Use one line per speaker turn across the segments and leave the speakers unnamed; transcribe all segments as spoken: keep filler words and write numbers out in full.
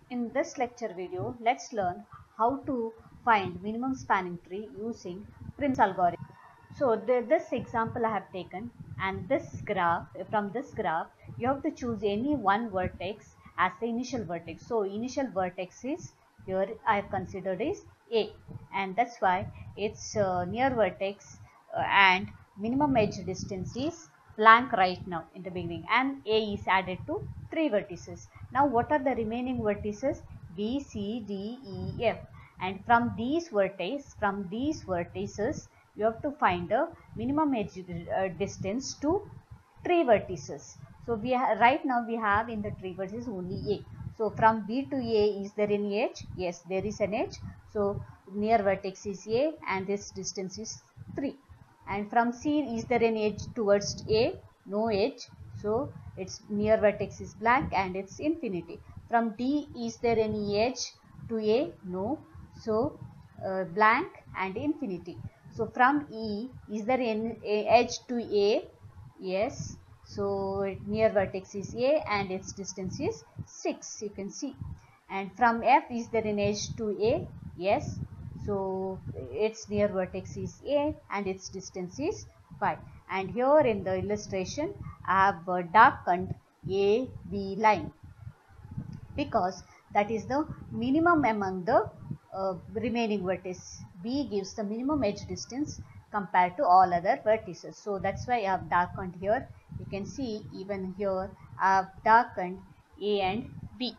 In this lecture video, let's learn how to find minimum spanning tree using Prim's algorithm. So the, this example I have taken, and this graph, from this graph, you have to choose any one vertex as the initial vertex. So initial vertex is here I have considered is A, and that's why its uh, near vertex uh, and minimum edge distance is blank right now in the beginning, and A is added to three vertices. Now what are the remaining vertices? B, C, D, E, F, and from these vertices, from these vertices you have to find the minimum edge uh, distance to tree vertices. So we right now we have in the tree vertices only A. So from B to A, is there any edge? Yes, there is an edge. So near vertex is A and this distance is three. And from C, is there any edge towards A? No edge. So its near vertex is blank and it's infinity. From D, is there any edge to A? No. So uh, blank and infinity. So from E, is there any edge to A? Yes. So near vertex is A and its distance is six, you can see. And from F, is there an edge to A? Yes. So its near vertex is A and its distance is five. And here in the illustration I have uh, darkened A B line because that is the minimum among the uh, remaining vertices. B gives the minimum edge distance compared to all other vertices. So that's why I have darkened here. You can see even here I have darkened A and B.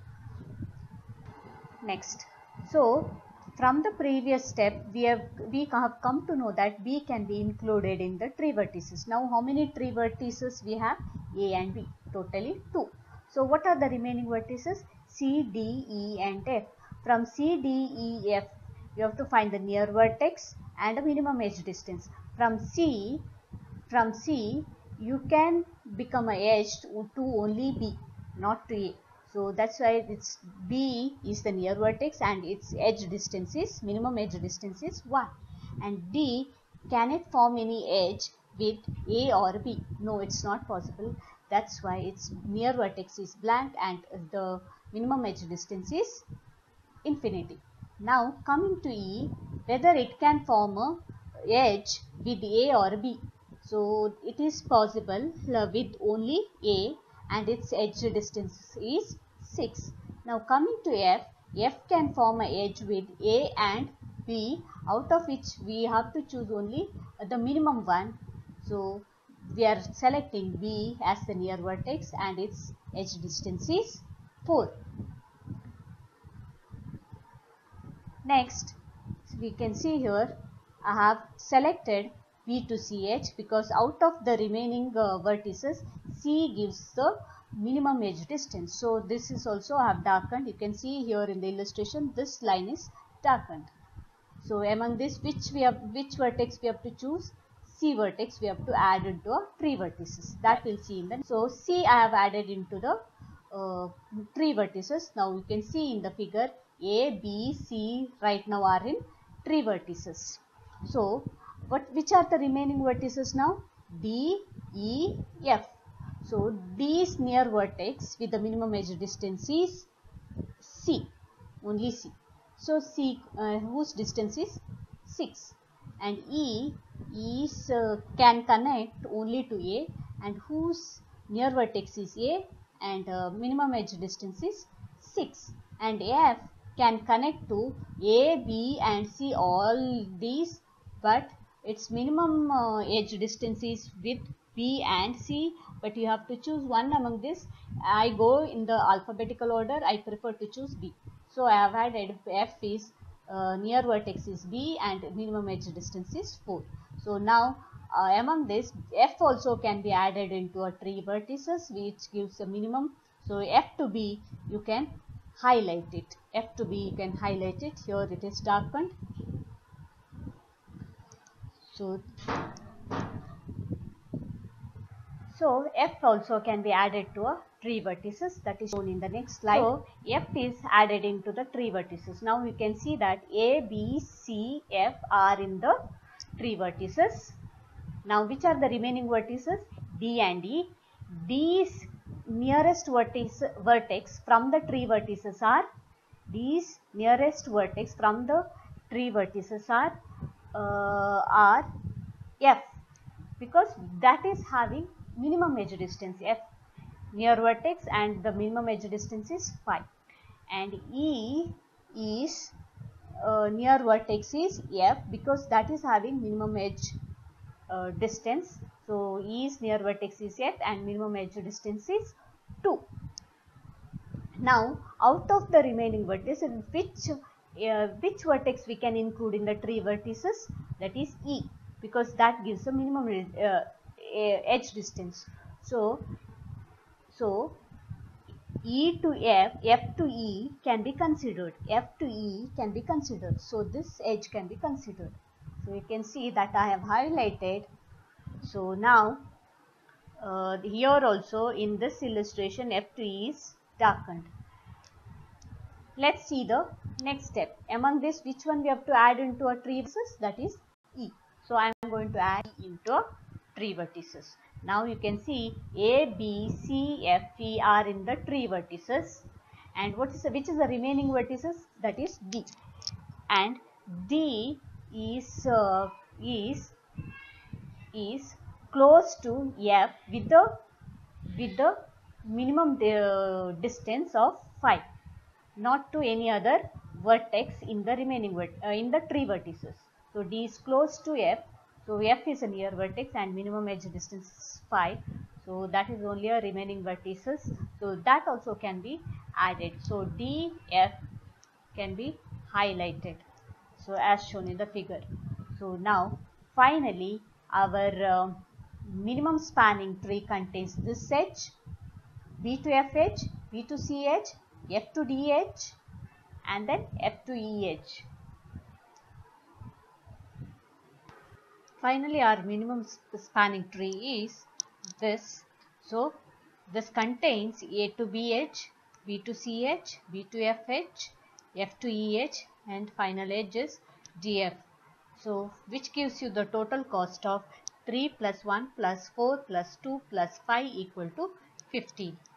Next, so from the previous step we have we have come to know that B can be included in the tree vertices. Now how many tree vertices we have? A and B, totally two. So what are the remaining vertices? C, D, E and F. From C, D, E, F you have to find the near vertex and the minimum edge distance. From C, from C you can become a edge to only B, not to A. So that's why it's B is the near vertex and its edge distance is, minimum edge distance is one. And D, can it form any edge with A or B? No, it's not possible. That's why its near vertex is blank and the minimum edge distance is infinity. Now coming to E, whether it can form a edge with A or B. So it is possible with only A and its edge distance is six. Now coming to F, F can form an edge with A and B, out of which we have to choose only the minimum one. So we are selecting B as the near vertex and its edge distance is four. Next, we can see here I have selected B to C edge because out of the remaining uh, vertices, C gives the minimum edge distance. So this is also I have darkened. You can see here in the illustration this line is darkened. So among this, which we have, which vertex we have to choose? C vertex we have to add into a tree vertices. That we'll see in the. So C I have added into the uh, tree vertices. Now you can see in the figure A, B, C right now are in tree vertices. So what, which are the remaining vertices now? D, E, F. So D's near vertex with the minimum edge distance is C, only C. So C uh, whose distance is six, and E is uh, can connect only to A and whose near vertex is A and uh, minimum edge distance is six, and F can connect to A, B and C, all these, but its minimum uh, edge distance is with B and C, but you have to choose one among this. I go in the alphabetical order, I prefer to choose B. So I have added F is uh, near vertex is B and minimum edge distance is four. So now uh, among this, F also can be added into a tree vertices which gives a minimum. So F to B you can highlight it. F to B you can highlight it. Here it is darkened. So So F also can be added to a tree vertices, that is shown in the next slide. So F is added into the tree vertices. Now you can see that A, B, C, F are in the tree vertices. Now which are the remaining vertices? D and E. D's nearest vertex, vertex from the tree vertices are These nearest vertex from the tree vertices are uh, are F, because that is having minimum edge distance F, near vertex, and the minimum edge distance is phi. And E is uh, near vertex is F, because that is having minimum edge uh, distance. So E is near vertex is F and minimum edge distance is two. Now out of the remaining vertices, which uh, which vertex we can include in the tree vertices? That is E, because that gives a minimum uh, edge distance. So so E to F, F to E can be considered. F to E can be considered. So this edge can be considered. So you can see that I have highlighted. So now uh, here also in this illustration F to E is darkened. Let's see the next step. Among this, which one we have to add into a tree vertices? That is E. So I am going to add E into a tree vertices. Now you can see A, B, C, F, E are in the tree vertices. And what is the, which is the remaining vertices? That is D. And D is uh, is is close to F with the with the minimum uh, distance of phi, not to any other vertex in the remaining uh, in the tree vertices. So D is close to F. So F is a near vertex and minimum edge distance is phi. So that is only a remaining vertices. So that also can be added. So D, F can be highlighted. So as shown in the figure. So now finally our uh, minimum spanning tree contains this edge, B to F edge, B to C edge, F to D edge, and then F to E edge. Finally, our minimum spanning tree is this. So this contains A to B edge, B to C edge, B to F edge, F to E edge, and final edge is D F. So which gives you the total cost of three plus one plus four plus two plus five equal to fifteen.